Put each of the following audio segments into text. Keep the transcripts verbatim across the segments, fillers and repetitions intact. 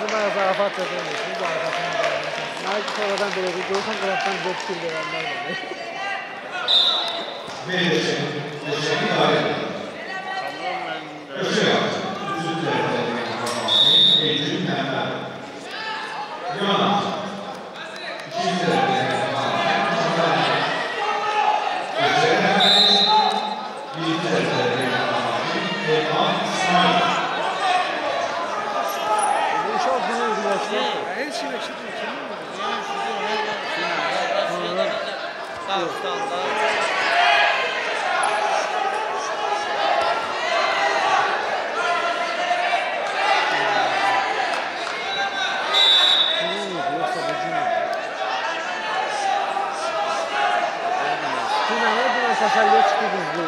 bana zarafat da demiyorsun. Bu arkasını da yapıyorsun. Belki sonradan böyle bir görsen taraftan bize fikir verenler var. Beşiktaş'ın teşekkür ederim. Köşe yaptı. Üzüm tarafındaki kapatmayı eğitim temel. Yona. İkinci tarafındaki kapatmayı kapatmayı. Köşe yaptı. Birinci tarafındaki kapatmayı Elman İsmail. Bu çok güzel bir yaşlı. Her şey yaşlı. Dağıstanlar. Sasalya çıkıyordunuz bu.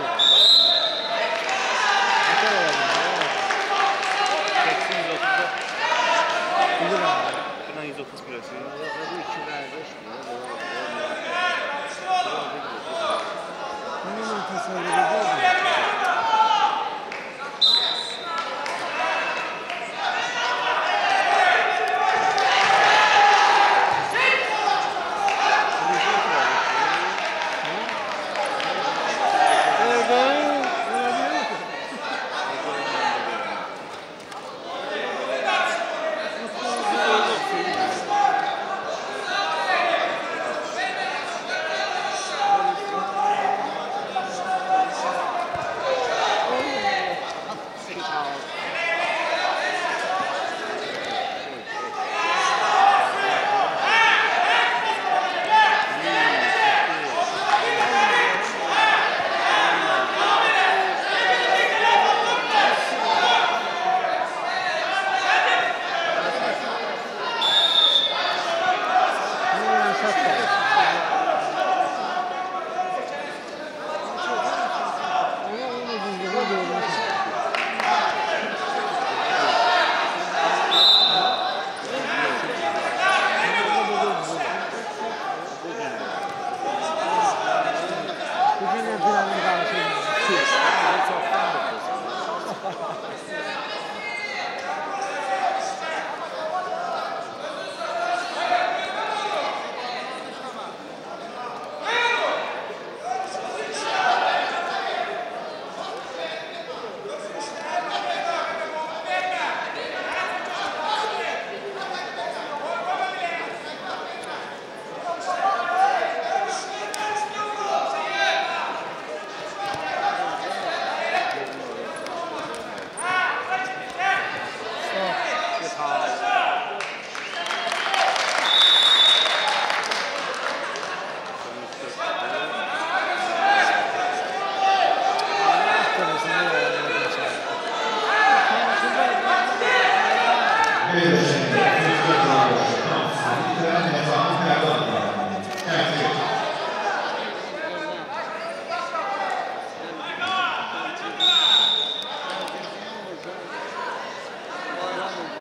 Ne kadar var bu? seksen yüz otuz. Bilir abi. Şuradan yüz otuz kilosu. Bu iki vermiş. Bunun tasarruf ediyor mu?